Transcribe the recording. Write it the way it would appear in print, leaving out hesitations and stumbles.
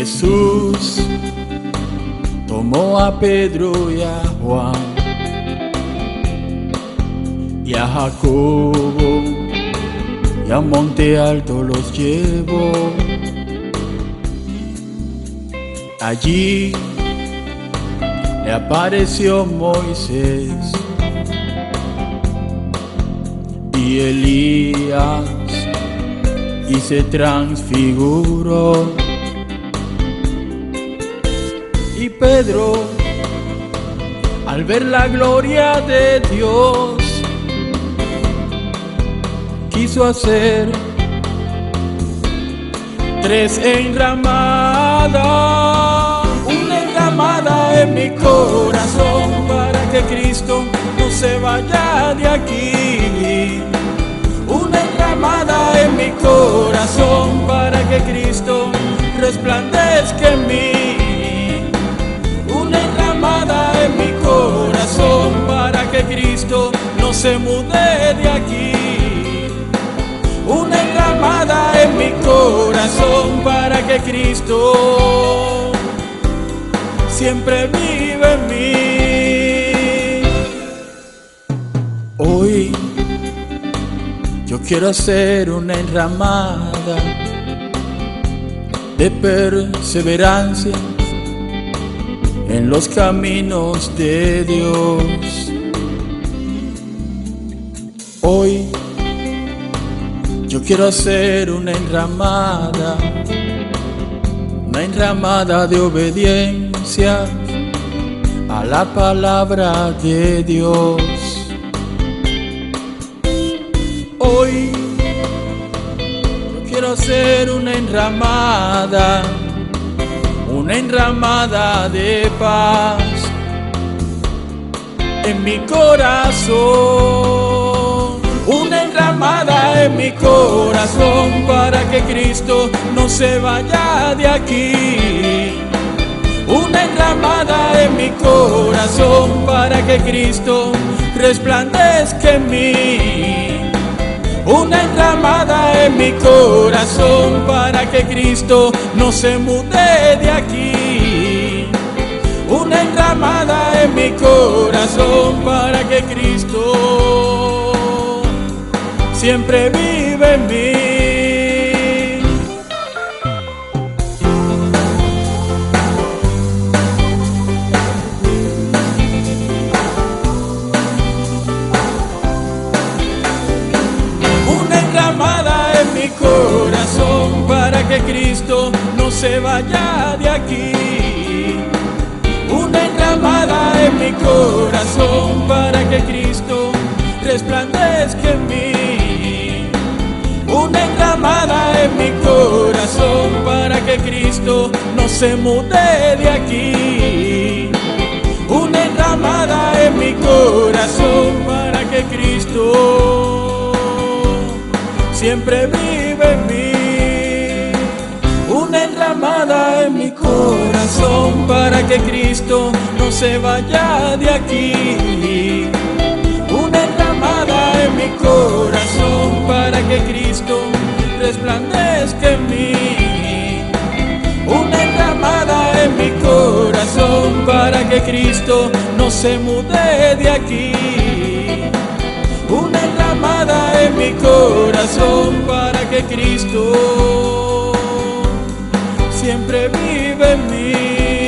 Jesús tomó a Pedro y a Juan y a Jacobo y a un monte alto los llevó. Allí le apareció Moisés y Elías y se transfiguró. Y Pedro, al ver la gloria de Dios, quiso hacer 3 enramadas, una enramada en mi corazón para que Cristo no se vaya de aquí, una enramada en mi corazón para que Cristo resplandezca en mí, una enramada en mi corazón para que Cristo no se mude de aquí, una enramada en mi corazón para que Cristo siempre vive en mí. Hoy yo quiero hacer una enramada de perseverancia en los caminos de Dios. Hoy yo quiero hacer una enramada de obediencia a la palabra de Dios. Hoy yo quiero hacer una enramada de paz en mi corazón, una enramada en mi corazón para que Cristo no se vaya de aquí, una enramada en mi corazón para que Cristo resplandezca en mí, una enramada en mi corazón para que Cristo no se mude de aquí, una enramada en mi corazón para que Cristo siempre vive en mí. Una enramada en mi corazón para que Cristo no se vaya de aquí, una enramada en mi corazón para que Cristo resplandezca en mí, una enramada en mi corazón para que Cristo no se mude de aquí, una enramada en mi corazón para que Cristo siempre vive en mí, una enramada en mi corazón para que Cristo no se vaya de aquí, una enramada en mi corazón para que Cristo resplandezca en mí, una enramada en mi corazón para que Cristo no se mude de aquí, una enramada en mi corazón para que Cristo siempre vive en mí.